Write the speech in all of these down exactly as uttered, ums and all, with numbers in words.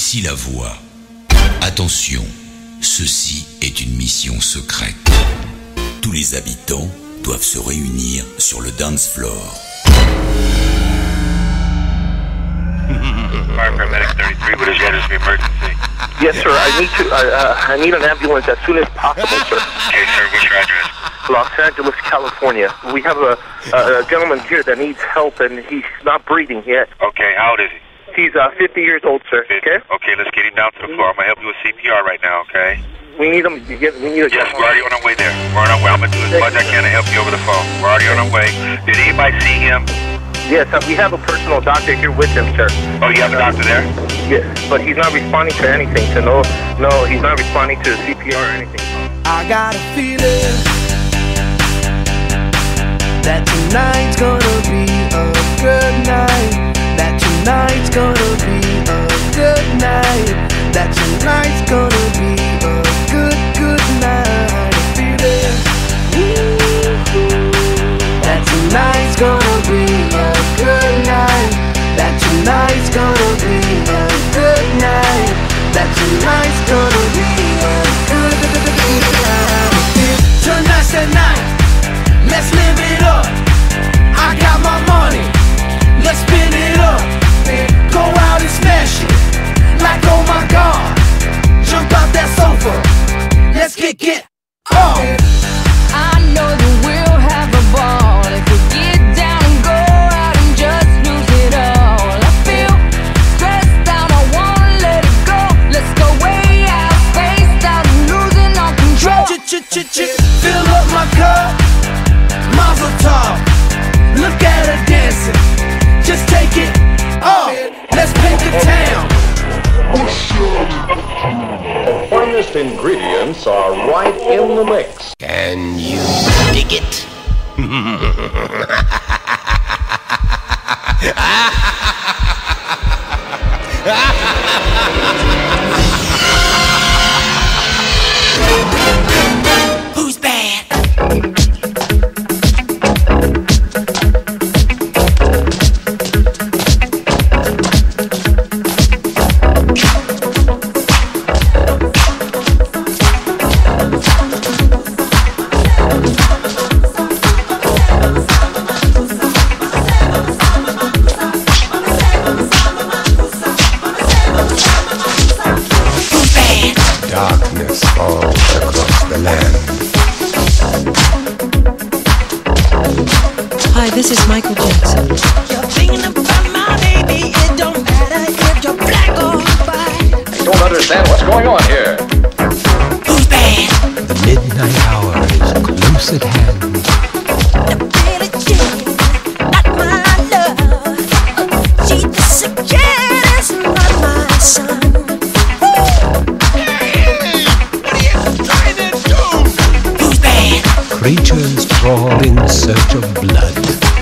Ici la voix. Attention, ceci est une mission secrète. Tous les habitants doivent se réunir sur le dance floor. Fire paramedic thirty-three, what is your address of emergency? Yes, sir. I need to. Uh, uh, I need an ambulance as soon as possible, sir. Okay, sir. What's your address? Los Angeles, California. We have a, a, a gentleman here that needs help, and he's not breathing yet. Okay, how old is he? He's uh, fifty years old, sir. fifty. Okay. Okay, let's get him down to the floor. I'm gonna help you with C P R right now. Okay. We need him. To get, we need a. Yes, we're already on our way there. We're on our way. I'm gonna do as much as I can to help you over the phone. We're already on our way. Did anybody see him? Yes, uh, we have a personal doctor here with him, sir. Oh, you have a doctor there? Yes, but he's not responding to anything. So no, no, he's not responding to C P R or anything. I got a feeling that tonight's gonna be a good night. That tonight's gonna be a good night. That tonight's gonna be a good, good night. A feeling that tonight's gonna be a good night. That tonight's gonna be a good night. That tonight's gonna be a good, good night. Tonight's the night. Let's live it up. I got my money. Let's spin it up. Go out and smash it. Like oh my God. Jump out that sofa. Let's kick it off. I know that we'll have a ball if we get down and go out and just lose it all. I feel stressed out, I wanna let it go. Let's go way out, spaced out and losing all control. Ch-ch-ch-ch, fill up my cup, Mazel tov. Look at her dancing, just take it off. Let's paint the town. The finest ingredients are right in the mix. Can you dig it? Who's bad? Darkness falls across the land. Hi, this is Michael Jackson. You're thinking about my baby. It don't matter if you're black or white. I don't understand what's going on here. Who's bad? The midnight hour is close at hand. The pretty chick, not my love. She's the sick kid, it's not my son. Creatures crawl in search of blood.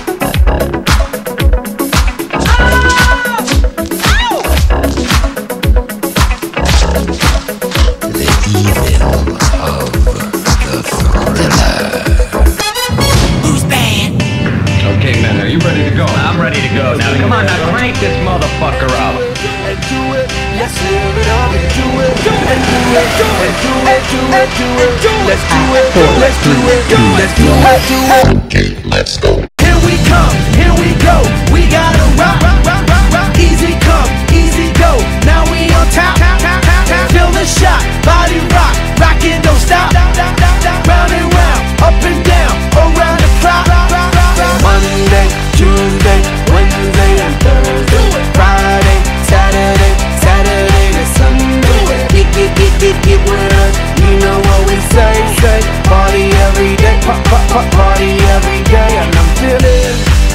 The evils of the thriller. Who's bad? Okay, man, are you ready to go? I'm ready to go. Now, come on, now crank this motherfucker up. And do it, let's live it up and do it, and do it, and do it, do it, do it, do it, let's do it, let's do it, let's do it, do it. Okay, let's go. Here we come, here we go, we gotta rock, rock, rock, rock, rock. Easy come, easy go, now we on top, feel the shot, body rock, rockin' don't stop, round and round, up and down, around the clock. Monday, Tuesday, Wednesday and Thursday, Friday, Saturday, Saturday to Sunday. Get, get, get, get, get with us. You know what we say, say. Party every day, pop, pop, pop, party every day. And I'm feeling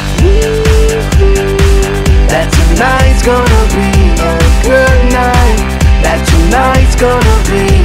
that tonight's gonna be a good night. That tonight's gonna be